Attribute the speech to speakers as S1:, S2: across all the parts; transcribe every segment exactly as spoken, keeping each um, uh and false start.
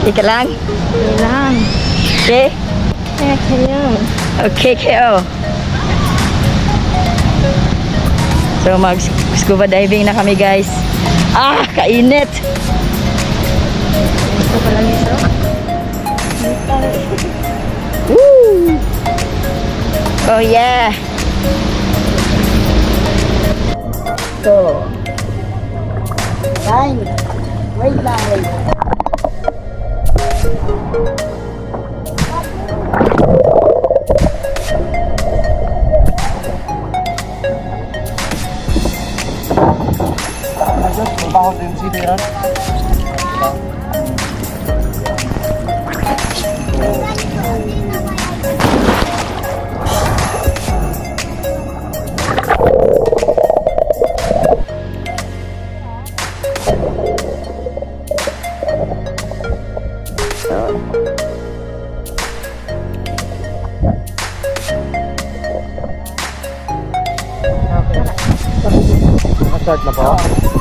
S1: Ika lang?
S2: Okay lang.
S1: Okay?
S2: Kaya kayo.
S1: Okay, kayo. So mag-scuba diving na kami guys. Ah, kainit!
S2: Gusto ko lang ito.
S1: Woo! Oh yeah! So, fine. Wait lang, wait.
S3: Trabaho din si Deran. Start na po.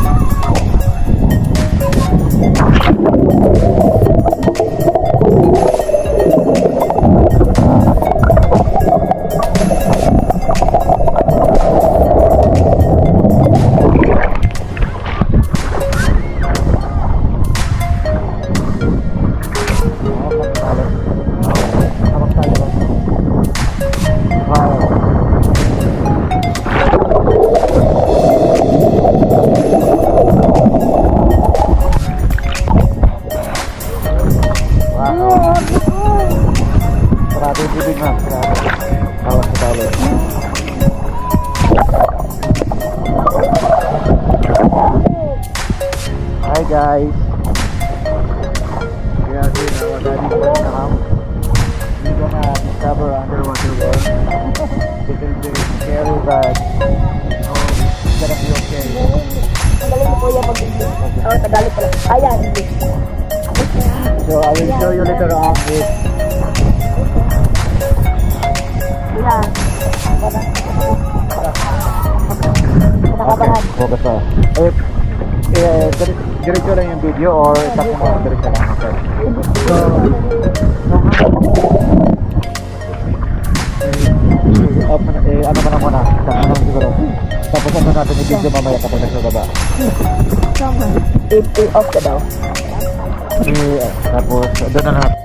S3: Hi guys, we are here now at Daddy Boracay. We're gonna discover underwater world. It will be scary, but oh, it's gonna be okay.
S1: Tagalog mo po yan mag-English. Oh, Tagalog pala. Ayan, English.
S3: So I will show you later on this.
S1: Yeah.
S3: Okay, focus na. Eh, eh, diretso lang yung video or tapos mo diretso lang. Okay. So, eh, off na, eh, ano pa na muna? Tapos na siguro. Tapos ano natin yung video mamaya kapag nagsababa.
S1: I-off ka daw.
S3: Eh, tapos doon na natin.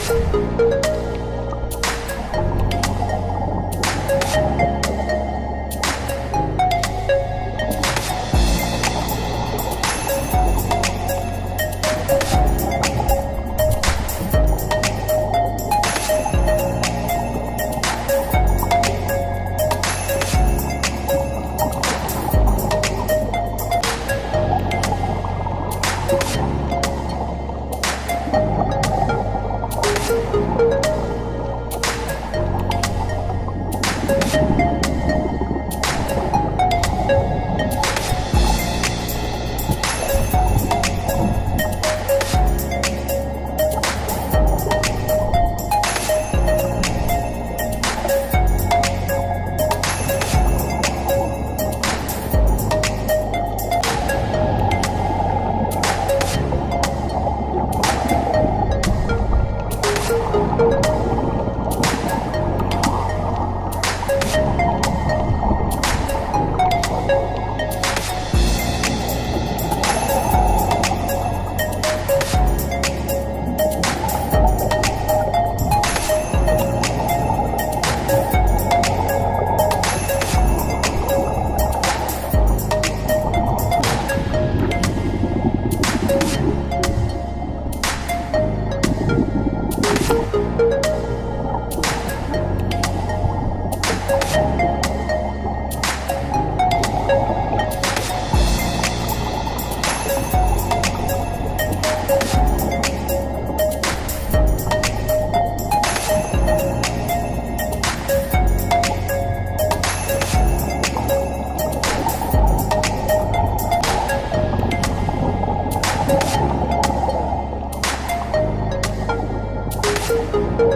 S3: Thank you.